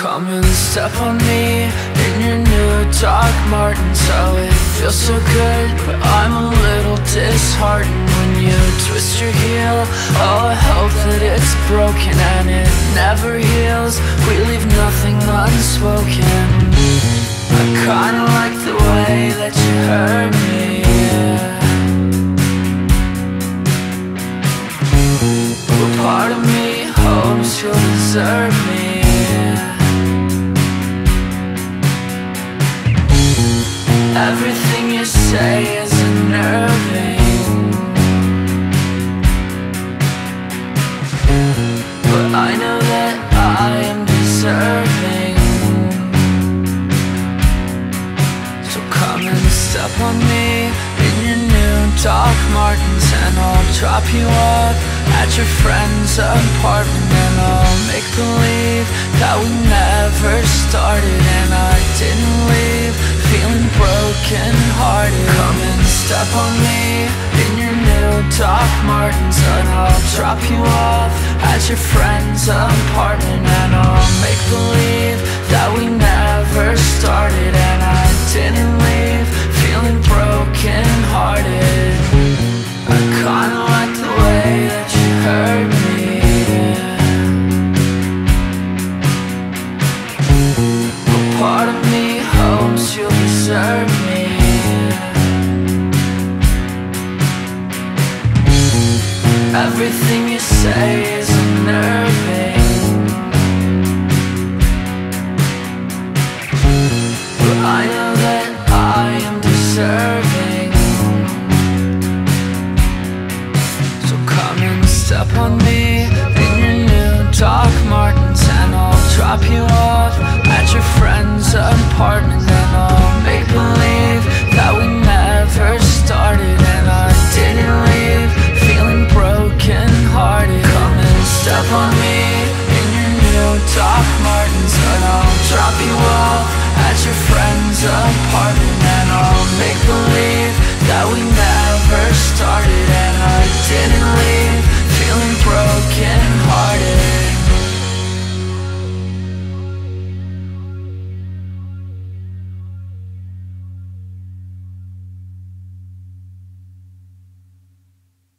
come and step on me in your new Doc Martens. Oh, it feels so good, but I'm a little disheartened when you twist your heel. Oh, I hope that it's broken and it never heals. We leave nothing unspoken. I kinda like the way that you hurt me, yeah. But part of me hopes you'll deserve me. Everything you say is unnerving, but I know that I am deserving. So come and step on me in your new Doc Martens, and I'll drop you off at your friend's apartment, and I'll make believe that we never started and I didn't leave feeling broken hearted. Come and step on me in your new Doc Martens, and I'll drop you off at your friend's apartment, and I'll make believe that we never started and I didn't leave feeling broken hearted. I kinda like the way that you hurt me, yeah. But part of me hopes you'll deserve me, yeah. Everything you say is unnerving, but I know that I am deserving. So come and step on me in your new Doc Martens, and I'll drop you off at your friend's apartment, and I'll make believe that we never started and I didn't leave feeling broken hearted. Come and step on me in your new Doc Martens, and I'll drop you off at your friend's apartment,